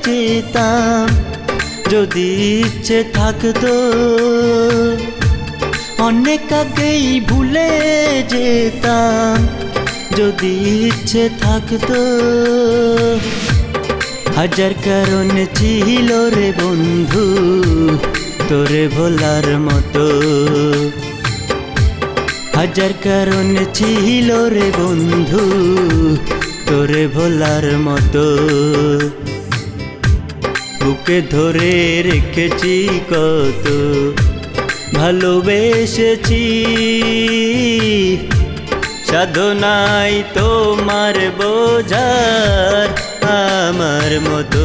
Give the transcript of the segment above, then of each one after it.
যেতাম যদি ইচ্ছে থাকতো, অনেক আগেই ভুলে যেতাম যদি ইচ্ছে থাকতো। হাজার কারণ ছিল রে বন্ধু তোরে ভোলার মতো, হাজার কারণ ছিল রে বন্ধু তোরে ভোলার মতো। বুকে ধরে রেখেছি কত ভালোবেসেছি, সাধনাই তোমার বোঝার আমার মতো।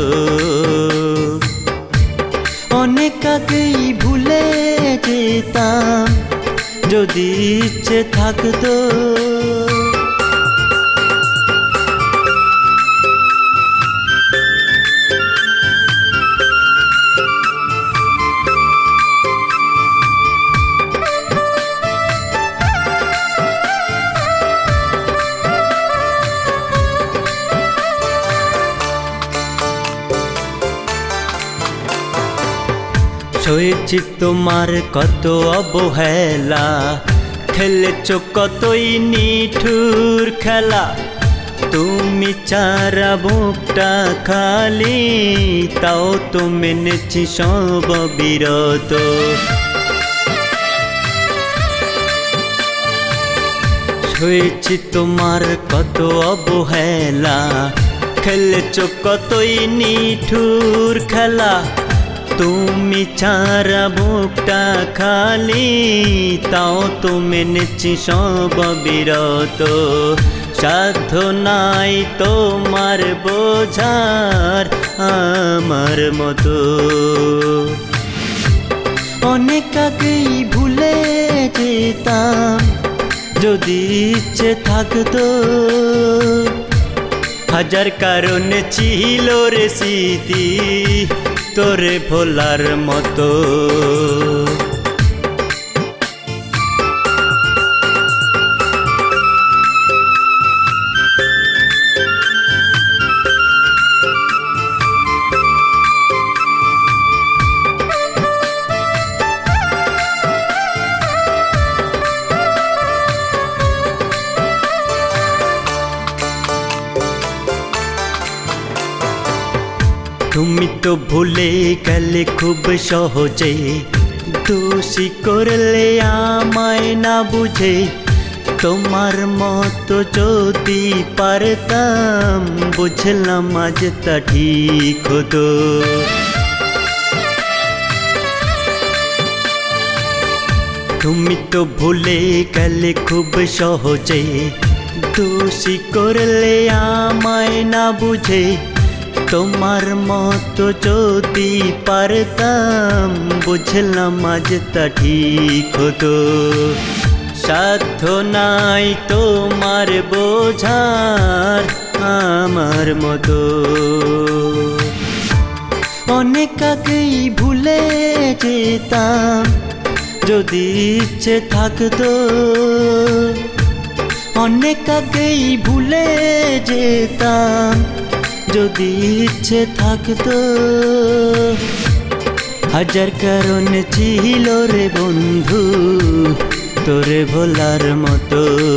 অনেক আগেই ভুলে যেতাম যদি ইচ্ছে থাকতো। সয়েছি তোমার কত অবহেলা, খেলেছ কতই নিঠুর খেলা। তুমি চারা বুকটা খালি, তাও তো মেনেছি সব বিরত। সয়েছি তোমার কত অবহেলা, খেলেছ কতই নিঠুর খেলা। তুমি ছাড়া বুকটা খালি, তাও তো মেনেছি সব বিরত। সাধ্য নাই তোমার বোঝার আমার মতো। অনেক আগেই ভুলে যেতাম যদি ইচ্ছে থাকতো, হাজার কারণ ছিল রে স্মৃতি তোরে ভোলার মতো। তুমি তো ভুলে গেলে খুব সহজে, দোষী করলে আমায় না বুঝে। তোমার মতো যদি পারতাম, বুঝলাম আজ তা ঠিক হতো। তুমি তো ভুলে গেলে খুব সহজে, দোষী করলে আমায় না বুঝে। তোমার মতো যদি পারতাম, বুঝলাম আজ তা ঠিক হতো। সাধ্য নাই তোমার বোঝার আমার মতো। অনেক আগেই ভুলে যেতাম যদি ইচ্ছে থাকতো, অনেক আগেই ভুলে যেতাম যদি ইচ্ছে থাকতো। হাজার কারণ ছিল রে বন্ধু তোরে ভোলার মতো,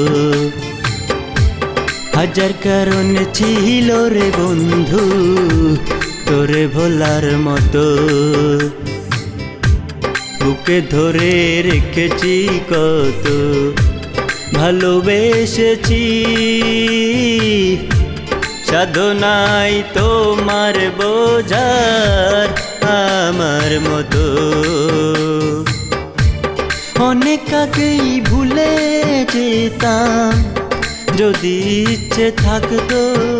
হাজার কারণ ছিল রে বন্ধু তোরে ভোলার মতো। বুকে ধরে রেখেছি কত ভালোবেসেছি, সাধনাই তোমার বোঝার আমার মতো। অনেক আগেই ভুলে যেতাম যদি ইচ্ছে থাকতো।